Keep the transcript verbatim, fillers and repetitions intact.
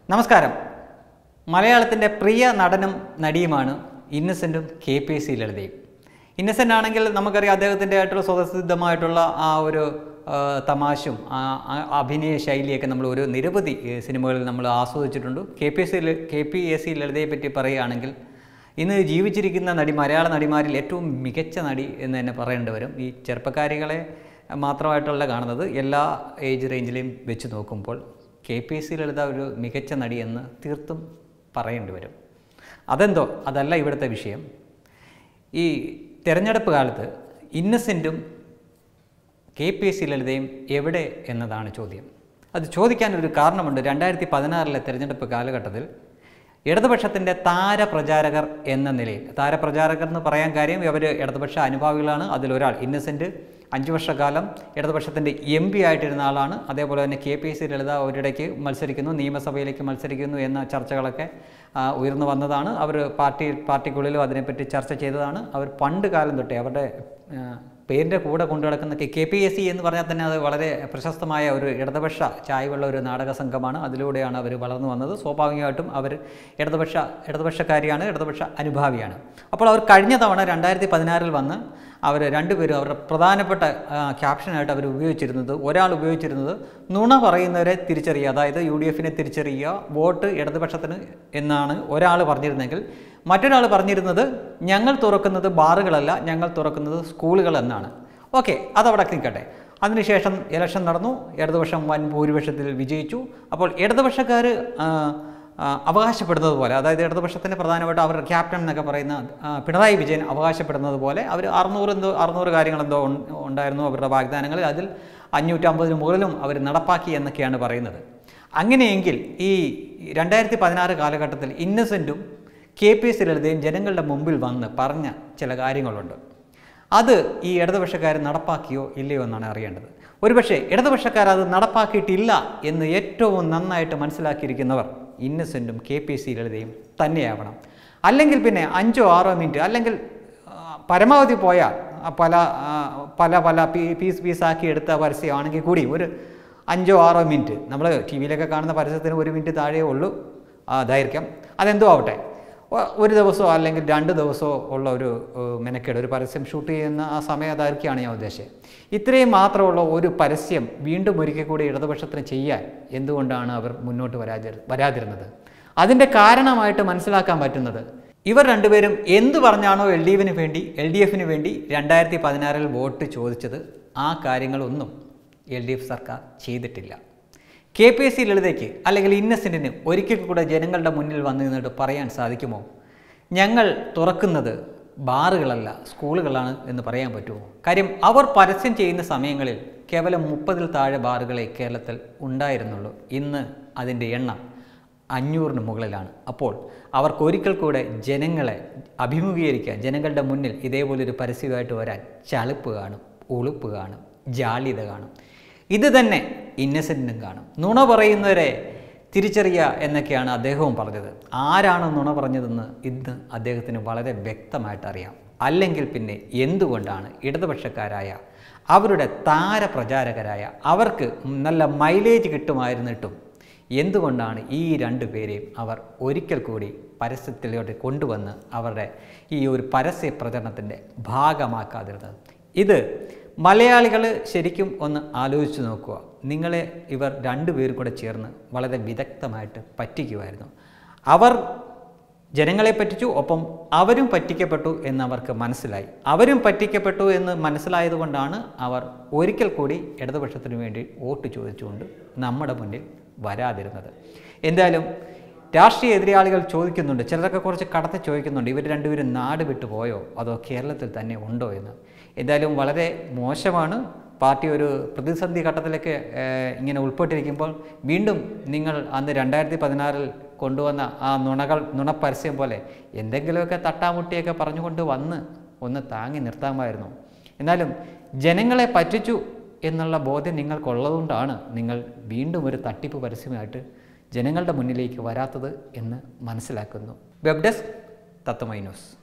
നമസ്കാരം. മലയാളത്തിൻ്റെ പ്രിയ നടനും നടിയുമാണ് ഇന്നസെൻറ്റും കെ പി എ സി ലളിതയും. ഇന്നസെൻ്റ് ആണെങ്കിൽ നമുക്കറിയാം അദ്ദേഹത്തിൻ്റെ ആയിട്ടുള്ള സ്വതസിദ്ധമായിട്ടുള്ള ആ ഒരു തമാശയും അഭിനയ ശൈലിയൊക്കെ നമ്മൾ ഒരു നിരവധി സിനിമകളിൽ നമ്മൾ ആസ്വദിച്ചിട്ടുണ്ട്. K P S C K P A C ലളിതയെ പറ്റി പറയുകയാണെങ്കിൽ ഇന്ന് ജീവിച്ചിരിക്കുന്ന നടി മലയാള നടിമാരിൽ ഏറ്റവും മികച്ച നടി എന്ന് തന്നെ പറയേണ്ടി വരും. ഈ ചെറുപ്പക്കാരികളെ മാത്രമായിട്ടുള്ള കാണുന്നത് എല്ലാ ഏജ് റേഞ്ചിലെയും വെച്ച് നോക്കുമ്പോൾ K P S C Lalitha ഒരു മികച്ച നടി എന്ന് തീർത്തും പറയേണ്ടി വരും. അതെന്തോ അതല്ല ഇവിടുത്തെ വിഷയം. ഈ തെരഞ്ഞെടുപ്പ് കാലത്ത് ഇന്നസെൻറ്റും കെ പി എസ് സി ലളിതയും എവിടെ എന്നതാണ് ചോദ്യം. അത് ചോദിക്കാനൊരു കാരണമുണ്ട്. രണ്ടായിരത്തി പതിനാറിലെ തെരഞ്ഞെടുപ്പ് കാലഘട്ടത്തിൽ ഇടതുപക്ഷത്തിൻ്റെ താരപ്രചാരകർ എന്ന നിലയിൽ, താരപ്രചാരകർ എന്ന് പറയാൻ കാര്യം അവർ ഇടതുപക്ഷ അനുഭാവികളാണ്. അതിലൊരാൾ ഇന്നസെൻറ്റ് അഞ്ച് വർഷക്കാലം ഇടതുപക്ഷത്തിൻ്റെ എം പി ആയിട്ടിരുന്ന ആളാണ്. അതേപോലെ തന്നെ K P S C Lalitha ഒരിടയ്ക്ക് മത്സരിക്കുന്നു, നിയമസഭയിലേക്ക് മത്സരിക്കുന്നു എന്ന ചർച്ചകളൊക്കെ ഉയർന്നു വന്നതാണ്. അവർ പാർട്ടി പാർട്ടിക്കുള്ളിലും അതിനെപ്പറ്റി ചർച്ച ചെയ്തതാണ്. അവർ പണ്ട് കാലം തൊട്ടേ അവരുടെ പേരിൻ്റെ കൂടെ കൊണ്ടു നടക്കുന്ന കെ പി എസ് സി എന്ന് പറഞ്ഞാൽ തന്നെ അത് വളരെ പ്രശസ്തമായ ഒരു ഇടതുപക്ഷ ചായ്വുള്ള ഒരു നാടക സംഘമാണ്. അതിലൂടെയാണ് അവർ വളർന്നു വന്നത്. സ്വാഭാവികമായിട്ടും അവർ ഇടതുപക്ഷ ഇടതുപക്ഷക്കാരിയാണ്, ഇടതുപക്ഷ അനുഭാവിയാണ്. അപ്പോൾ അവർ കഴിഞ്ഞ തവണ രണ്ടായിരത്തി പതിനാറിൽ വന്ന് അവർ രണ്ടുപേരും അവരുടെ പ്രധാനപ്പെട്ട ക്യാപ്ഷനായിട്ട് അവർ ഉപയോഗിച്ചിരുന്നത്, ഒരാൾ ഉപയോഗിച്ചിരുന്നത് നുണ പറയുന്നവരെ തിരിച്ചറിയുക, അതായത് യു ഡി എഫിനെ തിരിച്ചറിയുക, വോട്ട് ഇടതുപക്ഷത്തിന് എന്നാണ് ഒരാൾ പറഞ്ഞിരുന്നെങ്കിൽ മറ്റൊരാൾ പറഞ്ഞിരുന്നത് ഞങ്ങൾ തുറക്കുന്നത് ബാറുകളല്ല, ഞങ്ങൾ തുറക്കുന്നത് സ്കൂളുകൾ എന്നാണ്. ഓക്കെ, അതവിടെ നിൽക്കട്ടെ. അതിനുശേഷം ഇലക്ഷൻ നടന്നു. ഇടതുപക്ഷം വൻ ഭൂരിപക്ഷത്തിൽ വിജയിച്ചു. അപ്പോൾ ഇടതുപക്ഷക്കാർ അവകാശപ്പെടുന്നത് പോലെ, അതായത് ഇടതുപക്ഷത്തിൻ്റെ പ്രധാനപ്പെട്ട അവരുടെ ക്യാപ്റ്റൻ എന്നൊക്കെ പറയുന്ന പിണറായി വിജയൻ അവകാശപ്പെടുന്നത് പോലെ അവർ അറുന്നൂറ് എന്തോ അറുന്നൂറ് കാര്യങ്ങളെന്തോ ഉണ്ടായിരുന്നു അവരുടെ വാഗ്ദാനങ്ങളിൽ. അതിൽ അഞ്ഞൂറ്റമ്പതിന് മുകളിലും അവർ നടപ്പാക്കി എന്നൊക്കെയാണ് പറയുന്നത്. അങ്ങനെയെങ്കിൽ ഈ രണ്ടായിരത്തി പതിനാറ് കാലഘട്ടത്തിൽ ഇന്നസെൻറ്റും കെ പി എസ് സി ലളിതയും ജനങ്ങളുടെ മുമ്പിൽ വന്ന് പറഞ്ഞ ചില കാര്യങ്ങളുണ്ട്. അത് ഈ ഇടതുപക്ഷക്കാർ നടപ്പാക്കിയോ ഇല്ലയോ എന്നാണ് അറിയേണ്ടത്. ഒരുപക്ഷെ ഇടതുപക്ഷക്കാർ അത് നടപ്പാക്കിയിട്ടില്ല എന്ന് ഏറ്റവും നന്നായിട്ട് മനസ്സിലാക്കിയിരിക്കുന്നവർ ഇന്നസെൻറ്റും കെ പി എസ് സി ലളിതയും തന്നെയാവണം. അല്ലെങ്കിൽ പിന്നെ അഞ്ചോ ആറോ മിനിറ്റ്, അല്ലെങ്കിൽ പരമാവധി പോയാൽ പല പല പല പീ പീസ് പീസാക്കി എടുത്ത പരസ്യമാണെങ്കിൽ കൂടി ഒരു അഞ്ചോ ആറോ മിനിറ്റ്, നമ്മൾ ടി വിയിലൊക്കെ കാണുന്ന പരസ്യത്തിന് ഒരു മിനിറ്റ് താഴെ ഉള്ളൂ ദൈർഘ്യം. അതെന്തോ ആവട്ടെ, ഒരു ദിവസമോ അല്ലെങ്കിൽ രണ്ട് ദിവസമോ ഉള്ള ഒരു മെനക്കേട്, ഒരു പരസ്യം ഷൂട്ട് ചെയ്യുന്ന ആ സമയ ദൈർഘ്യമാണ് ഞാൻ ഉദ്ദേശിച്ചത്. ഇത്രയും മാത്രമുള്ള ഒരു പരസ്യം വീണ്ടും ഒരിക്കൽ കൂടി ഇടതുപക്ഷത്തിന് ചെയ്യാൻ എന്തുകൊണ്ടാണ് അവർ മുന്നോട്ട് വരാതി വരാതിരുന്നത് അതിൻ്റെ കാരണമായിട്ട് മനസ്സിലാക്കാൻ പറ്റുന്നത്, ഇവർ രണ്ടുപേരും എന്തു പറഞ്ഞാണോ എൽ ഡി എഫിന് വേണ്ടി എൽ ഡി എഫിന് വേണ്ടി രണ്ടായിരത്തി പതിനാറിൽ വോട്ട് ചോദിച്ചത്, ആ കാര്യങ്ങളൊന്നും എൽ ഡി എഫ് സർക്കാർ ചെയ്തിട്ടില്ല. കെ പി എസ് സി ലളിതയ്ക്ക് അല്ലെങ്കിൽ ഇന്നസെൻറ്റിന് ഒരിക്കൽ കൂടെ ജനങ്ങളുടെ മുന്നിൽ വന്നു നിന്നിട്ട് പറയാൻ സാധിക്കുമോ ഞങ്ങൾ തുറക്കുന്നത് ബാറുകളല്ല സ്കൂളുകളാണ് എന്ന് പറയാൻ പറ്റുമോ? കാര്യം അവർ പരസ്യം ചെയ്യുന്ന സമയങ്ങളിൽ കേവലം മുപ്പതിൽ താഴെ ബാറുകളെ കേരളത്തിൽ ഉണ്ടായിരുന്നുള്ളൂ. ഇന്ന് അതിൻ്റെ എണ്ണം അഞ്ഞൂറിന് മുകളിലാണ്. അപ്പോൾ അവർക്കൊരിക്കൽ കൂടെ ജനങ്ങളെ അഭിമുഖീകരിക്കാൻ, ജനങ്ങളുടെ മുന്നിൽ ഇതേപോലൊരു പരസ്യമായിട്ട് വരാൻ ചളുപ്പ് കാണും, ഉളുപ്പ് കാണും, ജാള്യത കാണും. ഇത് തന്നെ ഇന്നസെൻറ്റിനും കാണും. നുണ പറയുന്നവരെ തിരിച്ചറിയുക എന്നൊക്കെയാണ് അദ്ദേഹവും പറഞ്ഞത്. ആരാണ് നുണ പറഞ്ഞതെന്ന് ഇന്ന് അദ്ദേഹത്തിന് വളരെ വ്യക്തമായിട്ട് അറിയാം. അല്ലെങ്കിൽ പിന്നെ എന്തുകൊണ്ടാണ് ഇടതുപക്ഷക്കാരായ അവരുടെ താരപ്രചാരകരായ അവർക്ക് നല്ല മൈലേജ് കിട്ടുമായിരുന്നിട്ടും എന്തുകൊണ്ടാണ് ഈ രണ്ടു പേരെയും അവർ ഒരിക്കൽ കൂടി പരസ്യത്തിലോട്ട് കൊണ്ടുവന്ന് അവരുടെ ഈ ഒരു പരസ്യ പ്രചരണത്തിൻ്റെ ഭാഗമാക്കാതിരുന്നത്? ഇത് മലയാളികൾ ശരിക്കും ഒന്ന് ആലോചിച്ച് നോക്കുക. നിങ്ങളെ ഇവർ രണ്ടുപേരും കൂടെ ചേർന്ന് വളരെ വിദഗ്ധമായിട്ട് പറ്റിക്കുമായിരുന്നു. അവർ ജനങ്ങളെ പറ്റിച്ചു, ഒപ്പം അവരും പറ്റിക്കപ്പെട്ടു എന്നവർക്ക് മനസ്സിലായി. അവരും പറ്റിക്കപ്പെട്ടു എന്ന് മനസ്സിലായതുകൊണ്ടാണ് അവർ ഒരിക്കൽ കൂടി ഇടതുപക്ഷത്തിന് വേണ്ടി വോട്ട് ചോദിച്ചുകൊണ്ട് നമ്മുടെ മുന്നിൽ വരാതിരുന്നത്. എന്തായാലും രാഷ്ട്രീയ എതിരാളികൾ ചോദിക്കുന്നുണ്ട്, ചിലരൊക്കെ കുറച്ച് കടത്തി ചോദിക്കുന്നുണ്ട്, ഇവർ രണ്ടുപേരും നാട് വിട്ടു പോയോ അതോ കേരളത്തിൽ തന്നെ ഉണ്ടോ എന്ന്. എന്തായാലും വളരെ മോശമാണ്. പാർട്ടി ഒരു പ്രതിസന്ധി ഘട്ടത്തിലേക്ക് ഇങ്ങനെ ഉൾപ്പെട്ടിരിക്കുമ്പോൾ വീണ്ടും നിങ്ങൾ അന്ന് രണ്ടായിരത്തി പതിനാറിൽ കൊണ്ടുവന്ന ആ നുണകൾ നുണപ്പരസ്യം പോലെ എന്തെങ്കിലുമൊക്കെ തട്ടാമുട്ടിയൊക്കെ പറഞ്ഞുകൊണ്ട് വന്ന് ഒന്ന് താങ്ങി നിർത്താമായിരുന്നു. എന്നാലും ജനങ്ങളെ പറ്റിച്ചു എന്നുള്ള ബോധ്യം നിങ്ങൾക്കുള്ളതുകൊണ്ടാണ് നിങ്ങൾ വീണ്ടും ഒരു തട്ടിപ്പ് പരസ്യമായിട്ട് ജനങ്ങളുടെ മുന്നിലേക്ക് വരാത്തത് എന്ന് മനസ്സിലാക്കുന്നു. Web desk Tatwamayi news.